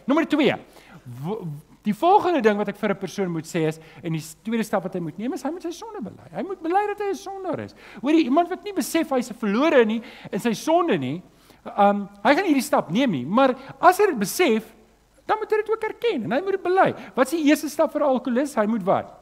Nommer 2. Die volgende ding wat ek vir 'n persoon moet sê is, en die tweede stap wat hy moet neem is, hy moet sy sonde bely. Hy moet bely dat hy 'n sondaar is. Hoorie, iemand wat nie besef hy is 'n verlore nie in sy sonde nie, hy gaan hierdie stap neem nie, maar as hy dit besef, dan moet hy dit ook erken en hy moet dit bely. Wat is die eerste stap vir 'n alkoholist? Hy moet wat?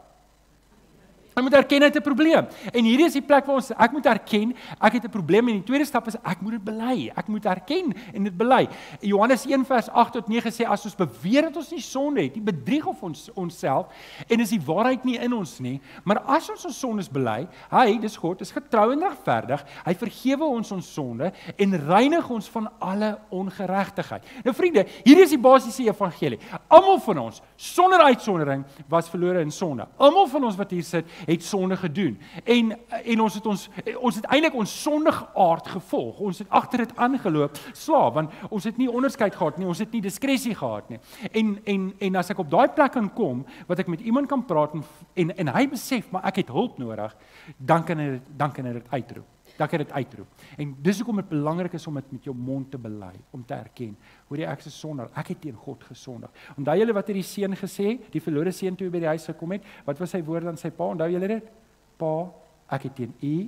Hy moet erken hy het 'n probleem. En hierdie is die plek waar ek moet erken, ek het 'n probleem en die tweede stap is ek moet dit bely. Ek moet erken en dit bely. Johannes 1 vers 8 tot 9 sê as ons beweer dat ons nie sonde het, die bedrieg of onsself en is die waarheid nie in ons nie, maar as ons sondes bely, hy, dis God, is getrou en regverdig, hy vergewe ons sonde en reinig ons van alle ongeregtigheid. Nou vriende, hierdie is die basiese evangelie. Almal van ons, sonder uitsondering, was verlore in sonde. Almal van ons wat hier sit, het sonde gedoen. En ons het eintlik ons sondige aard gevolg. Ons het agter dit aangeloop, slaaf, want ons het nie onderskeid gehad nie, ons het nie diskresie gehad nie. En as ek op daai plek kan kom, wat ek met iemand kan praat en hy besef, maar ek het hulp nodig, dan kan hy dit uitroep. Dan kan dit uitroep. En dis hoekom dit belangrik is om dit met jou mond te bely, om te erken. Hoor jy, ek is 'n sondaar, ek het teen God gesondig. Onthou julle wat het die seun gesê, die verlore seun toe by die huis gekom het? Wat was sy woord aan sy pa? Onthou julle dit? Pa, ek het teen u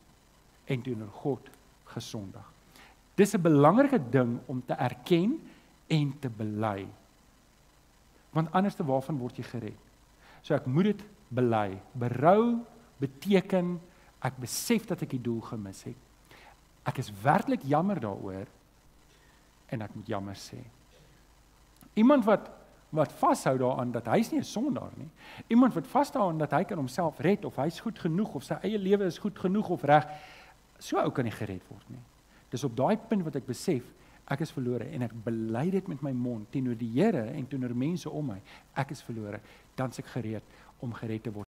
en teenoor God gesondig. Dis 'n belangrike ding om te erken en te bely. Want anders waarvan word jy gered? So ek moet dit bely. Berou beteken ek besef dat ek die doel gemis het. Ek is werklik jammer daaroor en ek moet jammer sê. Iemand wat vashou daaraan dat hy is nie 'n sondaar nie. Iemand wat vashou aan dat hy kan homself red of hy is goed genoeg of sy eie lewe is goed genoeg of reg, so ou kan nie gered word nie. Dis op daai punt wat ek besef ek is verlore en ek bely dit met my mond teenoor die Here en teenoor mense om my. Ek is verlore, dan is ek gereed om gered te word.